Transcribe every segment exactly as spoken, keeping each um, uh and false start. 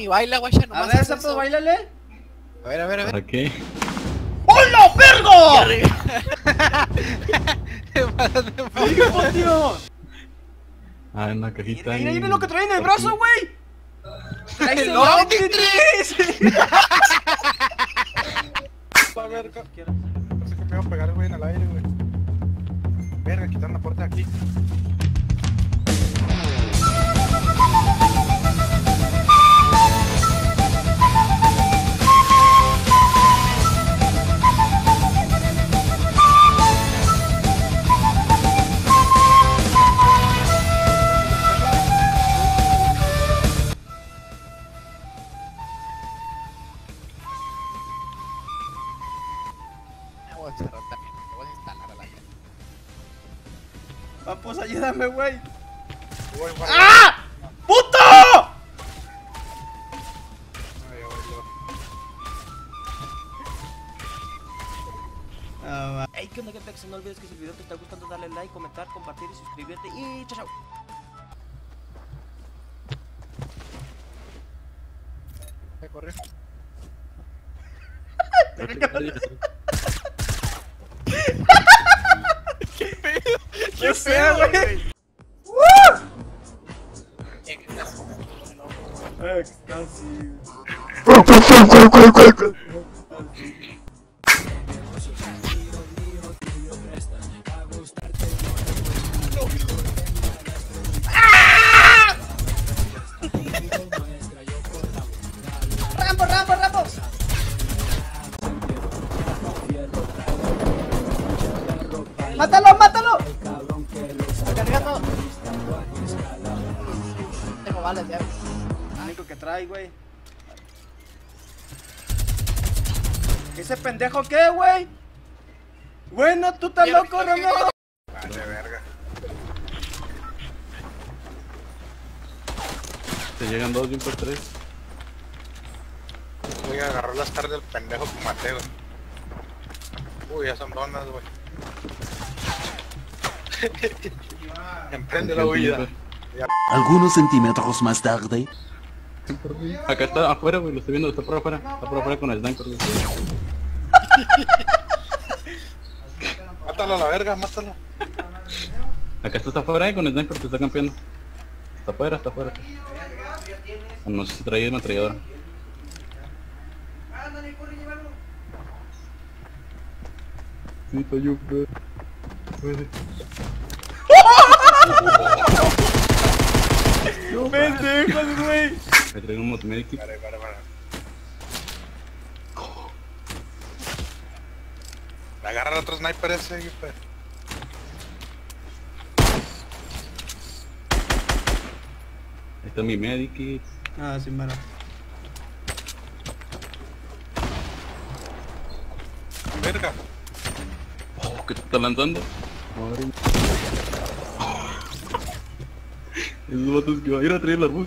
baila, guaya, A nomás. ver, haz Sapo, eso. bailale. A ver, a ver, a ver. ¿Para qué? ¡Hola, vergo! ¡Arriba! ¡Hijo, tío! Ah, en una cajita. Mira, mira ahí. lo que trae en el brazo, güey. ¡Trae el ¡El Omnitrix! A ver, no sé qué me voy a pegar, güey, en el aire, güey. Verga, quitar la puerta de aquí. Voy a cerrar también. Lo voy a instalar a la gente. Papus, ayúdame, güey. Voy, voy, ¡Ah! ¡Puto! Ay, voy, yo. Ah, va. Hey, ¿qué onda, gente? No olvides que si el video te está gustando, darle like, comentar, compartir y suscribirte. Y chao, chao. Voy a correr. ¡Qué feo, güey! ¡Rambo, Rambo, Rambo! ¡Mátalo, mátalo! Cargando. Tengo balas ya. Lo único que trae, güey. ¿Ese pendejo qué, güey? Bueno, tú estás Mira, loco, mira, Romeo. Vale, verga. Te llegan dos y un por tres. Voy a agarrar las tardes del pendejo que maté, güey. Uy, ya son donas, güey. Emprende la huida. Algunos centímetros más tarde. Acá está afuera, güey, lo estoy viendo, está por afuera. Está por afuera con el sniper, güey. Mátalo a la verga, mátalo. Acá está afuera, eh, con el sniper, te está campeando. Está afuera, está afuera. No sé si trae una traidora. Sí, está yo, güey. ¡Pendejos, güey! Me traigo un motomedic. Vale, vale, vale. Me agarra el otro sniper ese, güey. Ahí está mi medikit. Ah, sí, mano. Verga. Oh, ¿qué te está lanzando? Madre mía. Esos vatos que van a ir a traer la bus.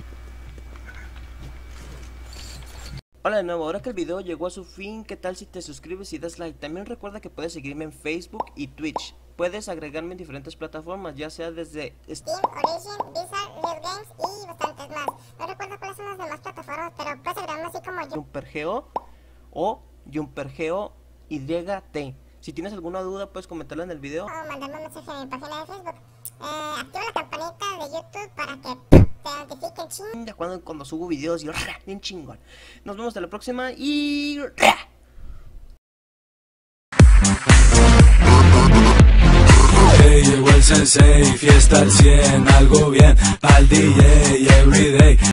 Hola de nuevo, ahora que el video llegó a su fin, ¿qué tal si te suscribes y das like? También recuerda que puedes seguirme en Facebook y Twitch. Puedes agregarme en diferentes plataformas, ya sea desde Steam, Origin, Blizzard, Riot Games y bastantes más. No recuerdo cuáles son las demás plataformas, pero puedes agregarme así como yo. Jumpergeo o Jumpergeo Y T. Si tienes alguna duda puedes comentarla en el video. O mandarme un mensaje en mi página de Facebook. Eh, activa la campanita de YouTube para que te notifiquen ching. Ya cuando, cuando subo videos y bien chingón. Nos vemos hasta la próxima y... Hey, llegó el sensei, fiesta al cien, algo bien, pa'l D J, everyday.